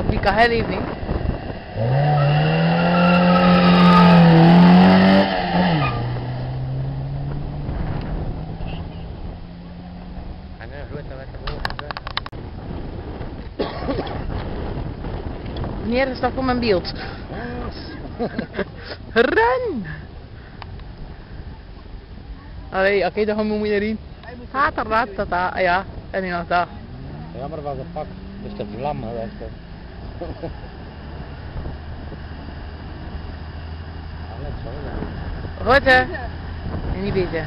Bika heel even niet. Meneer, is dat voor mijn beeld? Ren! Allee, oké, dan gaan we erin. Tata, ja, en nu nog dat. Jammer was een pak, dus de vlam geweest. Goed hè? En niet bezig.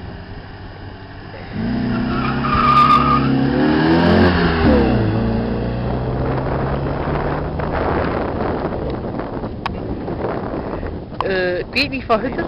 Ik weet niet van Hutten.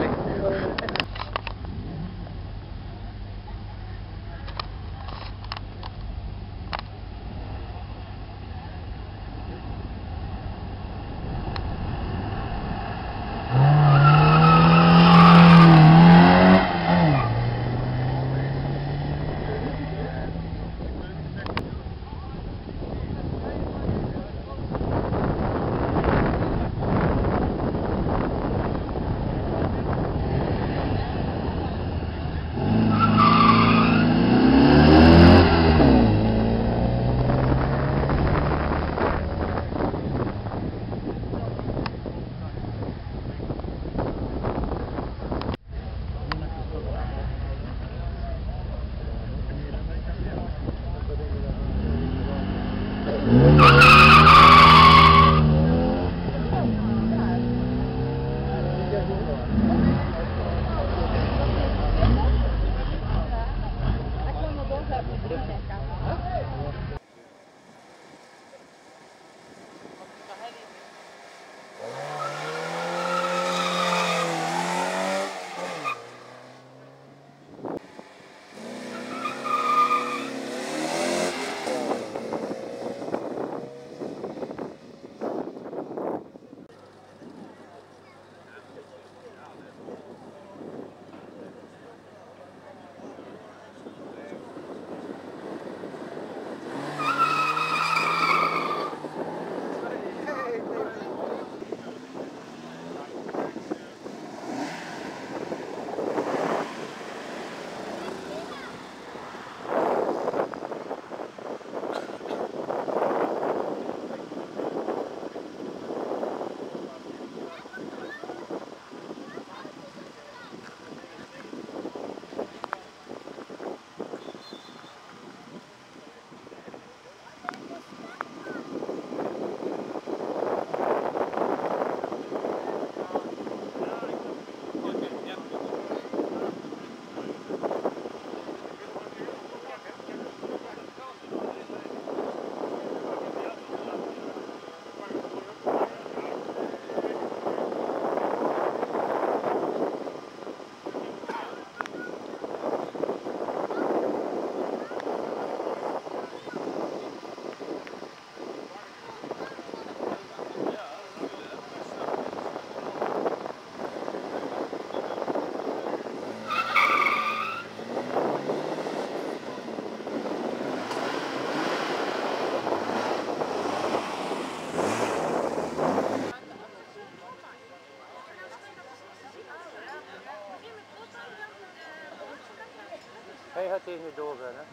Hij gaat hier niet door, hè?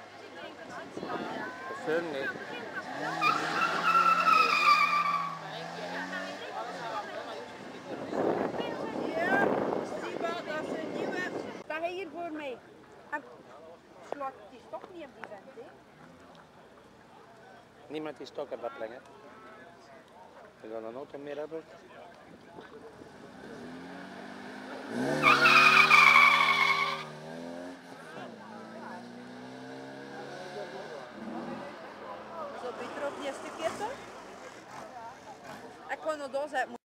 Dat film niet. Ja, zie maar, dat is een nieuwe. Sta hij hier voor mij? En slaat die stok niet op die vent, hè? Niemand die stok heeft opleggen. We gaan een auto meer hebben. Zo beter op die stukje toch? Ik kan nog doorzetten.